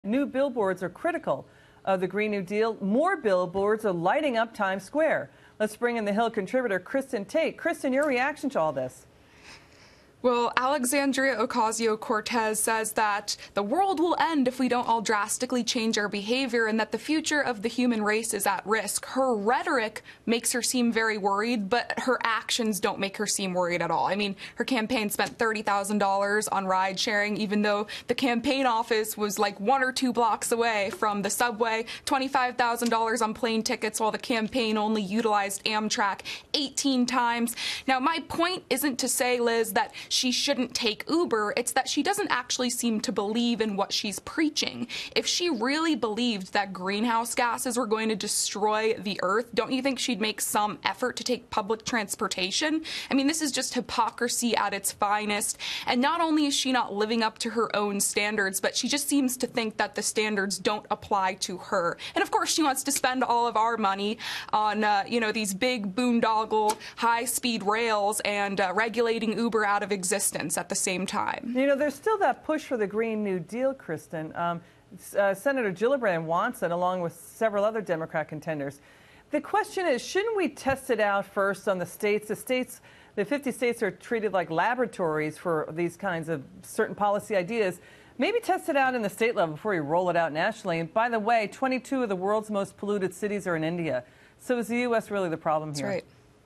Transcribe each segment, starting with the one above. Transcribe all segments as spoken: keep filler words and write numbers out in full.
New billboards are critical of the Green New Deal. More billboards are lighting up Times Square. Let's bring in the Hill contributor, Kristen Tate. Kristen, your reaction to all this? Well, Alexandria Ocasio-Cortez says that the world will end if we don't all drastically change our behavior and that the future of the human race is at risk. Her rhetoric makes her seem very worried, but her actions don't make her seem worried at all. I mean, her campaign spent thirty thousand dollars on ride sharing, even though the campaign office was like one or two blocks away from the subway, twenty-five thousand dollars on plane tickets, while the campaign only utilized Amtrak eighteen times. Now, my point isn't to say, Liz, that she shouldn't take Uber. It's that she doesn't actually seem to believe in what she's preaching. If she really believed that greenhouse gases were going to destroy the earth, don't you think she'd make some effort to take public transportation? I mean, this is just hypocrisy at its finest. And not only is she not living up to her own standards, but she just seems to think that the standards don't apply to her. And of course, she wants to spend all of our money on, uh, you know, these big boondoggle high-speed rails and uh, regulating Uber out of existence at the same time. You know, there's still that push for the Green New Deal, Kristen. Um, uh, Senator Gillibrand wants it, along with several other Democrat contenders. The question is, shouldn't we test it out first on the states? The states, the fifty states are treated like laboratories for these kinds of certain policy ideas. Maybe test it out in the state level before you roll it out nationally. And by the way, twenty-two of the world's most polluted cities are in India. So is the U S really the problem That's here? right.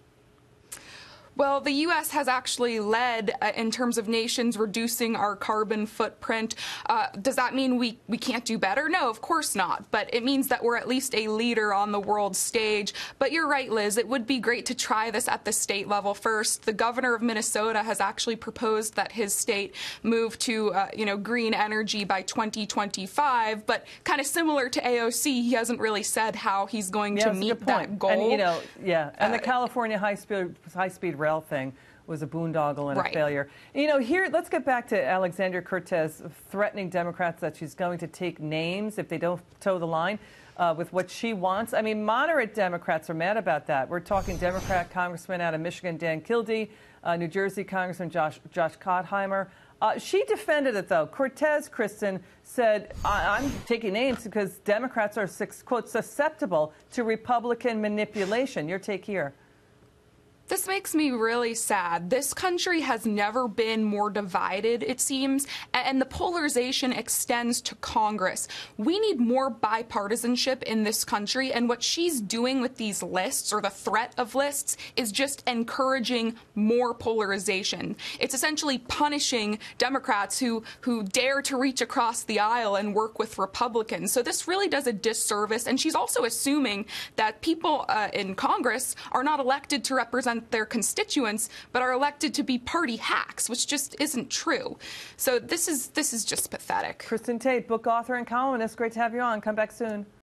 Well, the U S has actually led uh, in terms of nations reducing our carbon footprint. Uh, does that mean we, we can't do better? No, of course not. But it means that we're at least a leader on the world stage. But you're right, Liz. It would be great to try this at the state level first. The governor of Minnesota has actually proposed that his state move to, uh, you know, green energy by twenty twenty-five. But kind of similar to A O C, he hasn't really said how he's going yeah, to meet that goal. And, you know, yeah, and uh, the California high-speed high-speed rail thing was a boondoggle and right. a failure. You know, here, let's get back to Alexandria Cortez threatening Democrats that she's going to take names if they don't toe the line uh, with what she wants. I mean, moderate Democrats are mad about that. We're talking Democrat Congressman out of Michigan, Dan Kildee, uh, New Jersey Congressman Josh, Josh Gottheimer. Uh, she defended it, though. Cortez, Kristen, said, I I'm taking names because Democrats are, quote, susceptible to Republican manipulation. Your take here. This makes me really sad. This country has never been more divided, it seems, and the polarization extends to Congress. We need more bipartisanship in this country, and what she's doing with these lists, or the threat of lists, is just encouraging more polarization. It's essentially punishing Democrats who, who dare to reach across the aisle and work with Republicans. So this really does a disservice, and she's also assuming that people uh, in Congress are not elected to represent their constituents, but are elected to be party hacks, which just isn't true. So this is this is just pathetic. Kristen Tate, book author and columnist. Great to have you on. Come back soon.